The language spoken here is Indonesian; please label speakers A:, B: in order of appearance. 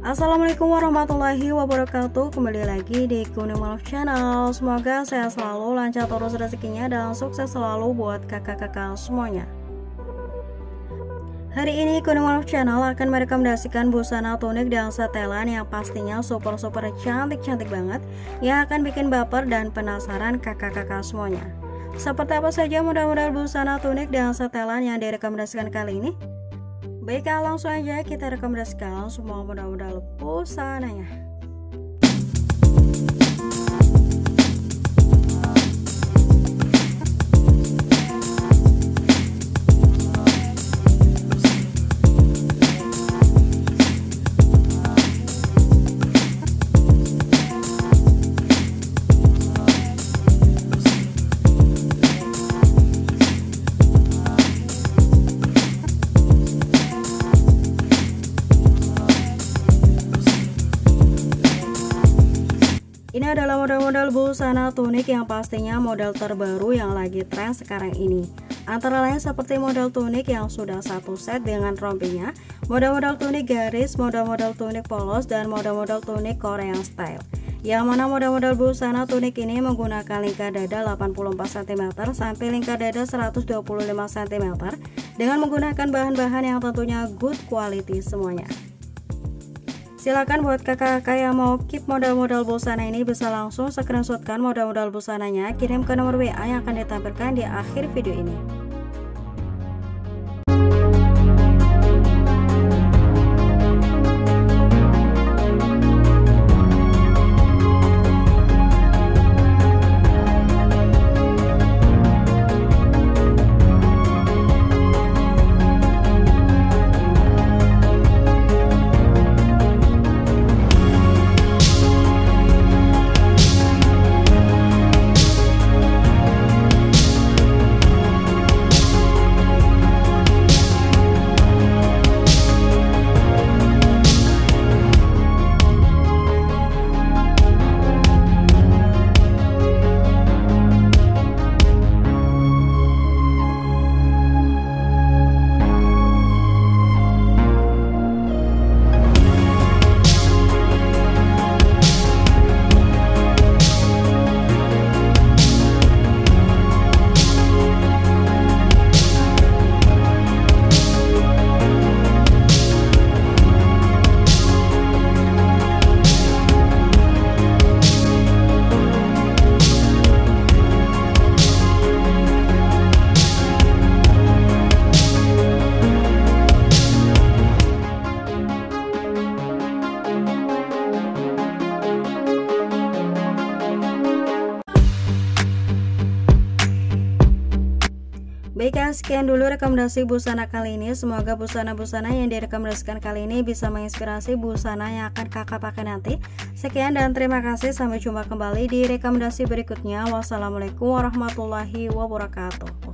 A: Assalamualaikum warahmatullahi wabarakatuh. Kembali lagi di Kuning Malaf Channel. Semoga sehat selalu, lancar terus rezekinya, dan sukses selalu buat kakak-kakak semuanya. Hari ini Kuning Malaf Channel akan merekomendasikan busana tunik dan setelan yang pastinya super cantik banget, yang akan bikin baper dan penasaran kakak-kakak semuanya. Seperti apa saja model-model busana tunik dan setelan yang direkomendasikan kali ini? Baiklah, langsung aja kita rekomendasikan semua model-model busananya. Ini adalah model-model busana tunik yang pastinya model terbaru yang lagi tren sekarang ini. Antara lain seperti model tunik yang sudah satu set dengan rompinya, model-model tunik garis, model-model tunik polos, dan model-model tunik Korean style. Yang mana model-model busana tunik ini menggunakan lingkar dada 84 cm sampai lingkar dada 125 cm dengan menggunakan bahan-bahan yang tentunya good quality semuanya. Silakan buat kakak-kakak yang mau keep model-model busana ini bisa langsung screenshotkan model-model busananya, kirim ke nomor WA yang akan ditampilkan di akhir video ini. Baiklah, sekian dulu rekomendasi busana kali ini. Semoga busana-busana yang direkomendasikan kali ini bisa menginspirasi busana yang akan kakak pakai nanti. Sekian dan terima kasih, sampai jumpa kembali di rekomendasi berikutnya. Wassalamualaikum warahmatullahi wabarakatuh.